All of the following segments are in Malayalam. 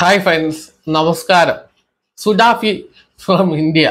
ഹായ് ഫ്രണ്ട്സ്, നമസ്കാരം. സുഡാപ്പി ഫ്രം ഇന്ത്യ.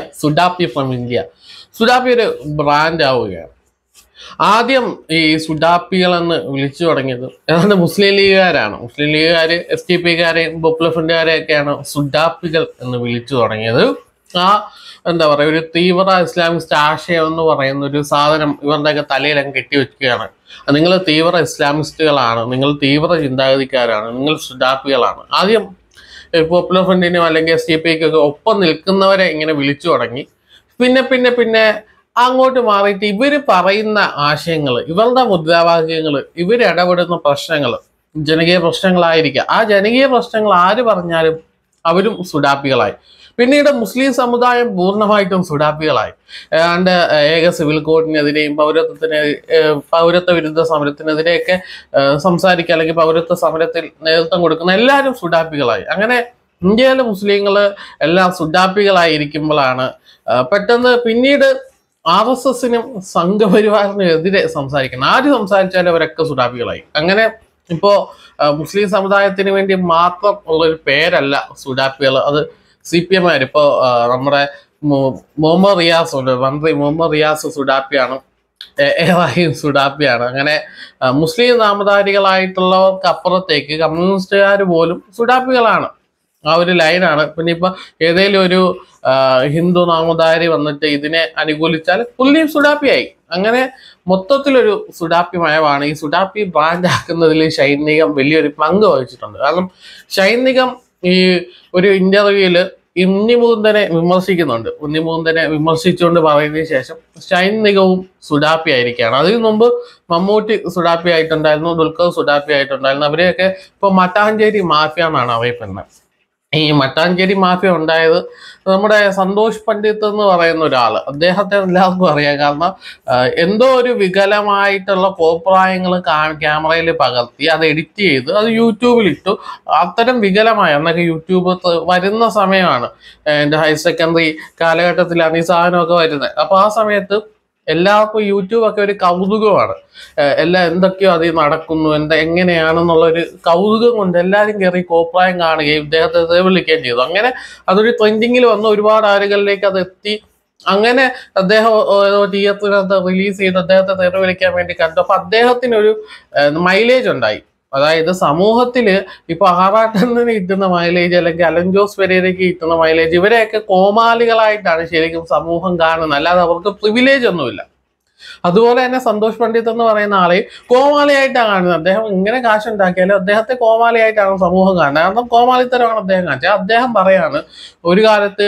സുഡാപ്പി ഒരു ബ്രാൻഡ് ആവുകയാണ്. ആദ്യം ഈ സുഡാപ്പികളെന്ന് വിളിച്ചു തുടങ്ങിയത് ഏതാണ്ട് മുസ്ലിം ലീഗുകാരാണ്. മുസ്ലിം ലീഗുകാർ, STPക്കാരെയും പോപ്പുലർ ഫ്രണ്ടുകാരെയൊക്കെയാണ് സുഡാപ്പികൾ എന്ന് വിളിച്ചു തുടങ്ങിയത്. ആ എന്താ പറയുക, ഒരു തീവ്ര ഇസ്ലാമിസ്റ്റ് ആശയം എന്ന് പറയുന്ന ഒരു സാധനം ഇവരുടെയൊക്കെ തലയിൽ അങ്ങ് കെട്ടിവെക്കുകയാണ്. നിങ്ങൾ തീവ്ര ഇസ്ലാമിസ്റ്റുകളാണ്, നിങ്ങൾ തീവ്ര ചിന്താഗതിക്കാരാണ്, നിങ്ങൾ സുഡാപ്പികളാണ്. ആദ്യം പോപ്പുലർ ഫ്രണ്ടിനും അല്ലെങ്കിൽ STPക്കൊക്കെ ഒപ്പം നിൽക്കുന്നവരെ ഇങ്ങനെ വിളിച്ചു തുടങ്ങി. പിന്നെ പിന്നെ പിന്നെ അങ്ങോട്ട് മാറിയിട്ട് ഇവർ പറയുന്ന ആശയങ്ങൾ, ഇവരുടെ മുദ്രാവാക്യങ്ങൾ, ഇവരിടപെടുന്ന പ്രശ്നങ്ങൾ ജനകീയ പ്രശ്നങ്ങളായിരിക്കാം. ആ ജനകീയ പ്രശ്നങ്ങൾ ആര് പറഞ്ഞാലും അവരും സുഡാപ്പികളായി. പിന്നീട് മുസ്ലിം സമുദായം പൂർണ്ണമായിട്ടും സുഡാപ്പികളായി. ഏതാണ്ട് ഏക സിവിൽ കോഡിനെതിരെയും പൗരത്വ വിരുദ്ധ സമരത്തിനെതിരെയൊക്കെ സംസാരിക്കുക, അല്ലെങ്കിൽ പൗരത്വ സമരത്തിൽ നേതൃത്വം കൊടുക്കുന്ന എല്ലാവരും സുഡാപ്പികളായി. അങ്ങനെ ഇന്ത്യയിലെ മുസ്ലിങ്ങൾ എല്ലാം സുഡാപ്പികളായിരിക്കുമ്പോഴാണ് പെട്ടെന്ന് പിന്നീട് RSSനും സംഘപരിവാറിനും എതിരെ സംസാരിക്കണം. ആര് സംസാരിച്ചാലും അവരൊക്കെ സുഡാപ്പികളായി. അങ്ങനെ ഇപ്പോ മുസ്ലിം സമുദായത്തിന് വേണ്ടി മാത്രം ഉള്ളൊരു പേരല്ല സുഡാപ്പികൾ. അത് CPM ഇപ്പോ നമ്മുടെ മുഹമ്മദ് റിയാസ് ഉണ്ട്, മന്ത്രി മുഹമ്മദ് റിയാസ് സുഡാപ്പിയാണ്, ഏതായും സുഡാപ്പിയാണ്. അങ്ങനെ മുസ്ലിം നാമധാരികളായിട്ടുള്ളവർക്ക് അപ്പുറത്തേക്ക് കമ്മ്യൂണിസ്റ്റുകാർ പോലും സുഡാപ്പികളാണ്. ആ ഒരു ലൈനാണ്. പിന്നെ ഇപ്പൊ ഏതെങ്കിലും ഒരു ഹിന്ദു നാമധാരി വന്നിട്ട് ഇതിനെ അനുകൂലിച്ചാൽ പുള്ളിയും സുഡാപ്പിയായി. അങ്ങനെ മൊത്തത്തിലൊരു സുഡാപ്പി മയമാണ്. ഈ സുഡാപ്പി ബ്രാൻഡ് ആക്കുന്നതിൽ ഷൈൻ നിഗം വലിയൊരു പങ്ക് വഹിച്ചിട്ടുണ്ട്. കാരണം ഷൈൻ നിഗം ഈ ഒരു ഇന്റർവ്യൂവില് ഉണ്ണിമുകുന്ദനെ വിമർശിക്കുന്നുണ്ട്. ഉണ്ണിമുകുന്ദനെ വിമർശിച്ചുകൊണ്ട് പറയുന്നതിന് ശേഷം ഷൈൻ നിഗവും സുഡാപ്പി ആയിരിക്കുകയാണ്. അതിനു മുമ്പ് മമ്മൂട്ടി സുഡാപ്പി ആയിട്ടുണ്ടായിരുന്നു, ദുൽഖർ സുഡാപ്പി ആയിട്ടുണ്ടായിരുന്നു. അവരെയൊക്കെ ഇപ്പൊ മട്ടാഞ്ചേരി മാഫിയ എന്നാണ് അറിയപ്പെടുന്നത്. ഈ മട്ടാഞ്ചേരി മാഫിയ ഉണ്ടായത് നമ്മുടെ സന്തോഷ് പണ്ഡിറ്റ് എന്ന് പറയുന്ന ഒരാൾ, അദ്ദേഹത്തെ എല്ലാവർക്കും അറിയാം. കാരണം എന്തോ ഒരു വികലമായിട്ടുള്ള കോപ്രായങ്ങൾ ക്യാമറയിൽ പകർത്തി അത് എഡിറ്റ് ചെയ്ത് അത് യൂട്യൂബിൽ ഇട്ടു. അത്തരം വികലമായ എന്നൊക്കെ യൂട്യൂബ് വരുന്ന സമയമാണ്. എൻ്റെ ഹയർ സെക്കൻഡറി കാലഘട്ടത്തിലാണ് ഈ സാധനമൊക്കെ വരുന്നത്. അപ്പോൾ ആ സമയത്ത് എല്ലാവർക്കും യൂട്യൂബൊക്കെ ഒരു കൗതുകമാണ്. എല്ലാം എന്തൊക്കെയോ അതിൽ നടക്കുന്നു, എങ്ങനെയാണെന്നുള്ളൊരു കൗതുകം കൊണ്ട് എല്ലാവരും കയറി കോപ്രായം കാണുകയും ഇദ്ദേഹത്തെ വിളിക്കുകയും ചെയ്തു. അങ്ങനെ അതൊരു ട്രെൻഡിങ്ങിൽ വന്ന് ഒരുപാട് ആളുകളിലേക്ക് അത് എത്തി. അങ്ങനെ അദ്ദേഹം തിയേറ്ററിനകത്ത് റിലീസ് ചെയ്ത് അദ്ദേഹത്തെ തെറി വിളിക്കാൻ വേണ്ടി കണ്ടു. അപ്പൊ അദ്ദേഹത്തിനൊരു മൈലേജ് ഉണ്ടായി. അതായത് സമൂഹത്തില് ഇപ്പൊ ആറാട്ടന് കിട്ടുന്ന മൈലേജ്, അല്ലെങ്കിൽ അലൻ ജോസ് പെരേരയ്ക്ക് കിട്ടുന്ന മൈലേജ്, ഇവരെയൊക്കെ കോമാളികളായിട്ടാണ് ശരിക്കും സമൂഹം കാണുന്നത്, അല്ലാതെ അവർക്ക് പ്രിവിലേജ് ഒന്നുമില്ല. അതുപോലെ തന്നെ സന്തോഷ് പണ്ഡിറ്റ് എന്ന് പറയുന്ന ആളെ കോമാളിയായിട്ടാണ് കാണുന്നത്. അദ്ദേഹം ഇങ്ങനെ കാശുണ്ടാക്കിയാലും അദ്ദേഹത്തെ കോമാളിയായിട്ടാണ് സമൂഹം കാണുന്നത്. കാരണം കോമാളിത്തരമാണ് അദ്ദേഹം കാണിച്ചത്. അദ്ദേഹം പറയാണ്, ഒരു കാലത്ത്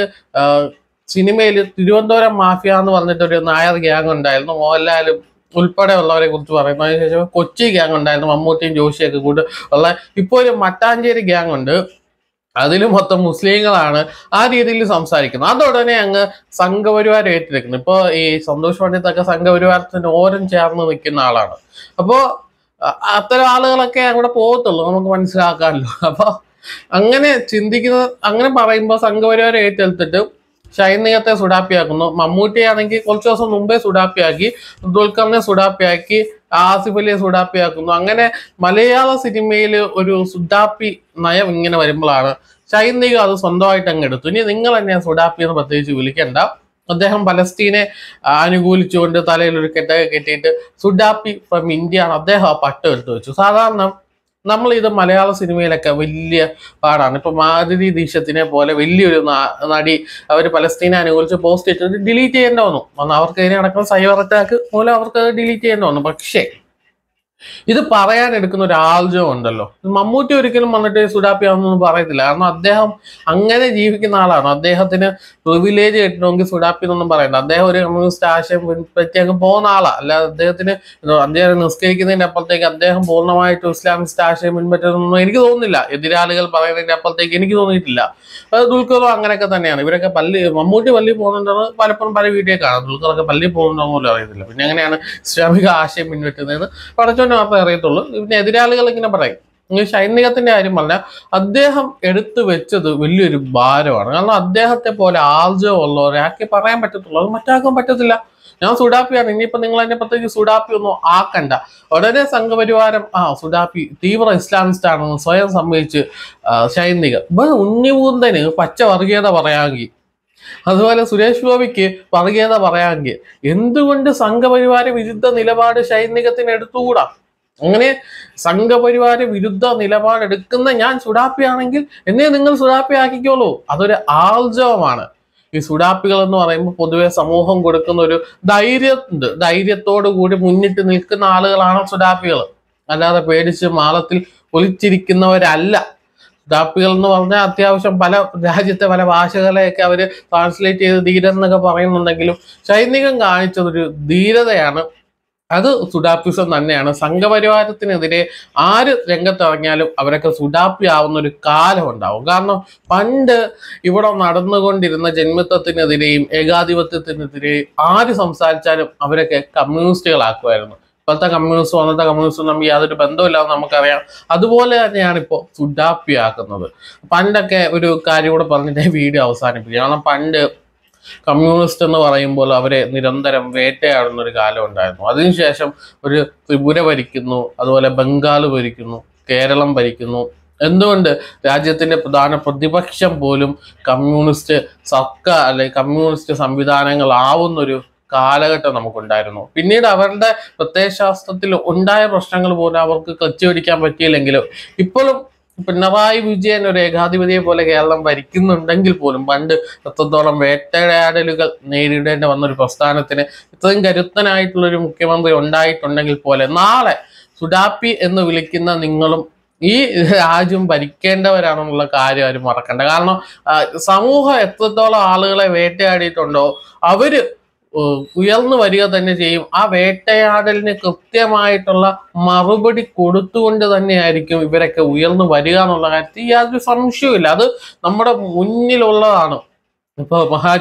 സിനിമയിൽ തിരുവനന്തപുരം മാഫിയ എന്ന് പറഞ്ഞിട്ടൊരു നായർ ഗ്യാങ് ഉണ്ടായിരുന്നു, മോഹൻലാലും ഉൾപ്പെടെ ഉള്ളവരെ കുറിച്ച് പറയുന്നു. അതിനുശേഷം കൊച്ചി ഗ്യാങ് ഉണ്ടായിരുന്നു, മമ്മൂട്ടിയും ജോഷിയൊക്കെ കൂട്ട് ഉള്ള. ഇപ്പോൾ ഒരു മട്ടാഞ്ചേരി ഗ്യാങ് ഉണ്ട്, അതിൽ മൊത്തം മുസ്ലിങ്ങളാണ്. ആ രീതിയിൽ സംസാരിക്കുന്നത്. അതുടനെ അങ്ങ് സംഘപരിവാരം ഏറ്റെടുക്കുന്നു. ഇപ്പോൾ ഈ സന്തോഷ് പണ്ഡിറ്റൊക്കെ സംഘപരിവാരത്തിന് ഓരം ചേർന്ന് നിൽക്കുന്ന ആളാണ്. അപ്പോൾ അത്തരം ആളുകളൊക്കെ അങ്ങോട്ട് പോകത്തുള്ളൂ, നമുക്ക് മനസ്സിലാക്കാമല്ലോ. അപ്പോൾ അങ്ങനെ ചിന്തിക്കുന്നത്, അങ്ങനെ പറയുമ്പോൾ സംഘപരിവാരം ഏറ്റെടുത്തിട്ട് ഷൈൻ നിഗത്തെ സുഡാപ്പിയാക്കുന്നു. മമ്മൂട്ടിയാണെങ്കിൽ കുറച്ച് ദിവസം മുമ്പേ സുഡാപ്പിയാക്കി, ദുൽഖറിനെ സുഡാപ്പിയാക്കി, ആസിഫ് അലിയെ സുഡാപ്പിയാക്കുന്നു. അങ്ങനെ മലയാള സിനിമയിൽ ഒരു സുഡാപ്പി നയം ഇങ്ങനെ വരുമ്പോഴാണ് ഷൈൻ നിഗം അത് സ്വന്തമായിട്ട് അങ്ങ് എടുത്തു. ഇനി നിങ്ങൾ തന്നെ സുഡാപ്പി എന്ന് പ്രത്യേകിച്ച് വിളിക്കണ്ട. അദ്ദേഹം പലസ്തീനെ അനുകൂലിച്ചുകൊണ്ട് തലയിൽ ഒരു കെട്ടൊക്കെ കെട്ടിയിട്ട് സുഡാപ്പി ഫ്രം ഇന്ത്യ ആണ് അദ്ദേഹം ആ പട്ടം എടുത്തു വെച്ചു. സാധാരണ നമ്മൾ ഇത് മലയാള സിനിമയിലൊക്കെ വലിയ പാടാണ്. ഇപ്പൊ മാധുരി ദീക്ഷത്തിനെ പോലെ വലിയൊരു നടി അവർ പലസ്തീനെ അനുകൂലിച്ച് പോസ്റ്റ് ഇട്ടിട്ട് ഡിലീറ്റ് ചെയ്യേണ്ട വന്നു. അവർക്കെതിരെ നടക്കുന്ന സൈബർ അറ്റാക്ക് മൂലം അവർക്ക് ഡിലീറ്റ് ചെയ്യേണ്ട വന്നു. പക്ഷേ ഇത് പറയാൻ എടുക്കുന്ന ഒരു ആർജവം ഉണ്ടല്ലോ. മമ്മൂട്ടി ഒരിക്കലും വന്നിട്ട് സുഡാപ്പി ആണെന്നൊന്നും പറയത്തില്ല. കാരണം അദ്ദേഹം അങ്ങനെ ജീവിക്കുന്ന ആളാണ്. അദ്ദേഹത്തിന് പ്രിവിലേജ് കിട്ടണമെങ്കിൽ സുഡാപ്പി എന്നൊന്നും പറയണ്ട. അദ്ദേഹം ഒരു കമ്മ്യൂണിസ്റ്റ് ആശയം പറ്റി അങ്ങ് പോകുന്ന ആളാണ്. അല്ലാതെ അദ്ദേഹത്തിന് അദ്ദേഹം നിസ്കരിക്കുന്നതിന്റെ അപ്പുറത്തേക്ക് അദ്ദേഹം പൂർണ്ണമായിട്ട് ഇസ്ലാമിസ്റ്റ് ആശയം പിൻപറ്റുന്നൊന്നും എനിക്ക് തോന്നുന്നില്ല. എതിരാളികൾ പറയുന്നതിന്റെ അപ്പുറത്തേക്ക് എനിക്ക് തോന്നിയിട്ടില്ല. ദുൽഖറും അങ്ങനെയൊക്കെ തന്നെയാണ്. ഇവരൊക്കെ മമ്മൂട്ടി പള്ളി പോകുന്നുണ്ടെന്ന് പലപ്പോഴും പല വീട്ടിൽ കാണാം. ദുൽഖറൊക്കെ പള്ളി പോകുന്നുണ്ടോ പോലും അറിയത്തില്ല. പിന്നെ എങ്ങനെയാണ് ഇസ്ലാമിക ആശയം പിൻപറ്റുന്നതെന്ന് പഠിച്ചോണ്ട് മാത്രമേ അറിയത്തുള്ളൂ. പിന്നെ എതിരാളികൾ ഇങ്ങനെ പറയും. ഷൈൻ നിഗത്തിന്റെ കാര്യം പറഞ്ഞാൽ അദ്ദേഹം എടുത്തു വെച്ചത് വലിയൊരു ഭാരമാണ്. കാരണം അദ്ദേഹത്തെ പോലെ ആർജവമുള്ളവരെ ആക്കി പറയാൻ പറ്റത്തുള്ളൂ, അത് മറ്റാക്കാൻ പറ്റത്തില്ല. ഞാൻ സുഡാപ്പിയാണ്, ഇനിയിപ്പോ നിങ്ങൾ എന്നെ പ്രത്യേകിച്ച് സുഡാപ്പി ഒന്നും ആക്കണ്ട. ഉടനെ സംഘപരിവാരം സുഡാപ്പി തീവ്ര ഇസ്ലാമിസ്റ്റ് ആണെന്ന് സ്വയം സമ്മതിച്ച് സൈനിക ഉണ്ണിമൂന്തന് പച്ച വർഗീയത പറയാമെങ്കിൽ, അതുപോലെ സുരേഷ് ഗോപിക്ക് വർഗീയത പറയാമെങ്കിൽ, എന്തുകൊണ്ട് സംഘപരിവാര വിരുദ്ധ നിലപാട് സൈനികത്തിന് എടുത്തുകൂടാ? അങ്ങനെ സംഘപരിവാര വിരുദ്ധ നിലപാടെടുക്കുന്ന ഞാൻ സുഡാപ്പിയാണെങ്കിൽ എന്നെ നിങ്ങൾ സുഡാപ്പി ആക്കിക്കോളൂ. അതൊരു ആർജവമാണ്. ഈ സുഡാപ്പികൾ എന്ന് പറയുമ്പോൾ പൊതുവെ സമൂഹം കൊടുക്കുന്ന ഒരു ധൈര്യമുണ്ട്. ധൈര്യത്തോടു കൂടി മുന്നിട്ട് നിൽക്കുന്ന ആളുകളാണ് സുഡാപ്പികൾ. അല്ലാതെ പേടിച്ച് മാളത്തിൽ ഒളിച്ചിരിക്കുന്നവരല്ല. സുഡാപ്പികൾ എന്ന് പറഞ്ഞാൽ അത്യാവശ്യം പല രാജ്യത്തെ പല ഭാഷകളെയൊക്കെ അവർ ട്രാൻസ്ലേറ്റ് ചെയ്ത് ധീരൻ എന്നൊക്കെ പറയുന്നുണ്ടെങ്കിലും സൈനികം കാണിച്ചതൊരു ധീരതയാണ്. അത് സുഡാപ്പിസം തന്നെയാണ്. സംഘപരിവാരത്തിനെതിരെ ആര് രംഗത്തിറങ്ങിയാലും അവരൊക്കെ സുഡാപ്പി ആവുന്ന ഒരു കാലം ഉണ്ടാവും. കാരണം പണ്ട് ഇവിടെ നടന്നുകൊണ്ടിരുന്ന ജന്മിത്വത്തിനെതിരെയും ഏകാധിപത്യത്തിനെതിരെയും ആര് സംസാരിച്ചാലും അവരൊക്കെ കമ്മ്യൂണിസ്റ്റുകളാക്കുമായിരുന്നു. ഇപ്പോഴത്തെ കമ്മ്യൂണിസ്റ്റും അന്നത്തെ കമ്മ്യൂണിസ്റ്റും തമ്മിൽ യാതൊരു ബന്ധമില്ലാന്ന് നമുക്കറിയാം. അതുപോലെ തന്നെയാണ് ഇപ്പോൾ സുഡാപ്പി ആക്കുന്നത്. പണ്ടൊക്കെ ഒരു കാര്യം കൂടെ പറഞ്ഞിട്ട് വീഡിയോ അവസാനിപ്പിക്കുക. കാരണം പണ്ട് കമ്മ്യൂണിസ്റ്റ് എന്ന് പറയുമ്പോൾ അവരെ നിരന്തരം വേട്ടയാടുന്ന ഒരു കാലം ഉണ്ടായിരുന്നു. അതിനുശേഷം ഒരു ത്രിപുര ഭരിക്കുന്നു, അതുപോലെ ബംഗാൾ ഭരിക്കുന്നു, കേരളം ഭരിക്കുന്നു. എന്തുകൊണ്ട് രാജ്യത്തിന്റെ പ്രധാന പ്രതിപക്ഷം പോലും കമ്മ്യൂണിസ്റ്റ് സർക്കാർ അല്ലെങ്കിൽ കമ്മ്യൂണിസ്റ്റ് സംവിധാനങ്ങളാവുന്നൊരു കാലഘട്ടം നമുക്കുണ്ടായിരുന്നു. പിന്നീട് അവരുടെ പ്രത്യയശാസ്ത്രത്തിൽ ഉണ്ടായ പ്രശ്നങ്ങൾ പോലും അവർക്ക് ക്ലച്ച് പിടിക്കാൻ പറ്റിയില്ലെങ്കിലും ഇപ്പോഴും പിണറായി വിജയൻ ഒരു ഏകാധിപതിയെ പോലെ കേരളം ഭരിക്കുന്നുണ്ടെങ്കിൽ പോലും പണ്ട് എത്രത്തോളം വേട്ടയാടലുകൾ നേരിടേണ്ടി വന്നൊരു പ്രസ്ഥാനത്തിന് ഇത്രയും കരുത്തനായിട്ടുള്ളൊരു മുഖ്യമന്ത്രി ഉണ്ടായിട്ടുണ്ടെങ്കിൽ പോലെ നാളെ സുഡാപ്പി എന്ന് വിളിക്കുന്ന നിങ്ങളും ഈ രാജ്യം ഭരിക്കേണ്ടവരാണെന്നുള്ള കാര്യം ആരും മറക്കണ്ട. കാരണം സമൂഹം എത്രത്തോളം ആളുകളെ വേട്ടയാടിയിട്ടുണ്ടോ അവര് ഉയർന്നു വരിക തന്നെ ചെയ്യും. ആ വേട്ടയാടലിന് കൃത്യമായിട്ടുള്ള മറുപടി കൊടുത്തുകൊണ്ട് തന്നെയായിരിക്കും ഇവരൊക്കെ ഉയർന്നു വരിക എന്നുള്ള കാര്യത്തിൽ യാതൊരു സംശയവുമില്ല. അത് നമ്മുടെ മുന്നിലുള്ളതാണ്. ഇപ്പൊ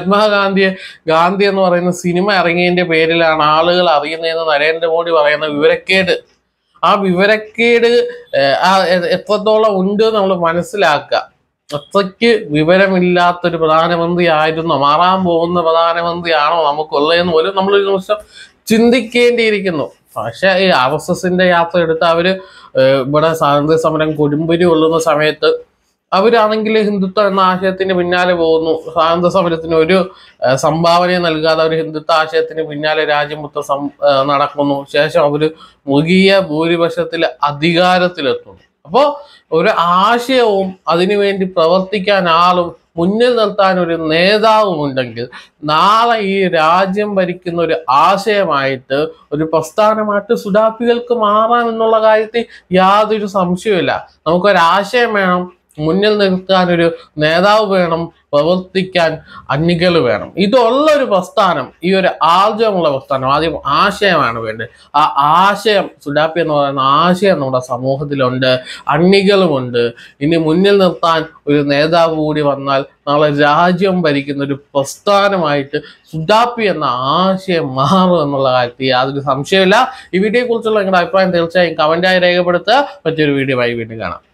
ഗാന്ധി എന്ന് പറയുന്ന സിനിമ ഇറങ്ങിയതിന്റെ പേരിലാണ് ആളുകൾ അറിയുന്നതെന്ന് നരേന്ദ്രമോദി പറയുന്ന വിവരക്കേട്. ആ വിവരക്കേട് എത്രത്തോളം ഉണ്ട് നമ്മൾ മനസ്സിലാക്കുക. അത്രയ്ക്ക് വിവരമില്ലാത്തൊരു പ്രധാനമന്ത്രി ആയിരുന്നോ, മാറാൻ പോകുന്ന പ്രധാനമന്ത്രിയാണോ നമുക്കുള്ളതെന്ന് പോലും നമ്മളൊരു നിമിഷം ചിന്തിക്കേണ്ടിയിരിക്കുന്നു. പക്ഷെ ഈ RSSന്റെ യാത്ര എടുത്ത് അവര് ഇവിടെ സ്വാതന്ത്ര്യ സമരം കൊടുമ്പിരി കൊള്ളുന്ന സമയത്ത് അവരാണെങ്കിൽ ഹിന്ദുത്വം എന്ന ആശയത്തിന് പിന്നാലെ പോകുന്നു. സ്വാതന്ത്ര്യ സമരത്തിന് ഒരു സംഭാവനയും നൽകാതെ അവർ ഹിന്ദുത്വ ആശയത്തിന് പിന്നാലെ രാജ്യം മൊത്തം നടക്കുന്നു. ശേഷം അവര് മൃഗീയ ഭൂരിപക്ഷത്തിൽ അധികാരത്തിലെത്തുന്നു. അപ്പോൾ ഒരു ആശയവും അതിനുവേണ്ടി പ്രവർത്തിക്കാൻ ആളും മുന്നിൽ നിർത്താൻ ഒരു നേതാവും ഉണ്ടെങ്കിൽ നാളെ ഈ രാജ്യം ഭരിക്കുന്ന ഒരു ആശയമായിട്ട് ഒരു പ്രസ്ഥാനമായിട്ട് സുഡാപ്പികൾക്ക് മാറാം എന്നുള്ള കാര്യത്തിൽ യാതൊരു സംശയവുമില്ല. നമുക്കൊരാശയം വേണം, മുന്നിൽ നിൽക്കാൻ ഒരു നേതാവ് വേണം, പ്രവർത്തിക്കാൻ അണികൾ വേണം. ഇതുള്ളൊരു പ്രസ്ഥാനം, ഈ ഒരു ആർജവമുള്ള പ്രസ്ഥാനം, ആദ്യം ആശയമാണ് വേണ്ടത്. ആ ആശയം സുഡാപ്പി എന്ന് പറയുന്ന ആശയം നമ്മുടെ സമൂഹത്തിലുണ്ട്, അണികളുമുണ്ട്. ഇനി മുന്നിൽ നിർത്താൻ ഒരു നേതാവ് കൂടി വന്നാൽ നാളെ രാജ്യം ഭരിക്കുന്ന ഒരു പ്രസ്ഥാനമായിട്ട് സുഡാപ്പി എന്ന ആശയം മാറും എന്നുള്ള കാര്യത്തിൽ യാതൊരു സംശയമില്ല. ഈ വീഡിയോയെ കുറിച്ചുള്ള നിങ്ങളുടെ അഭിപ്രായം തീർച്ചയായും കമന്റായി രേഖപ്പെടുത്തുക. മറ്റൊരു വീഡിയോ ആയി വീണ്ടും കാണാം.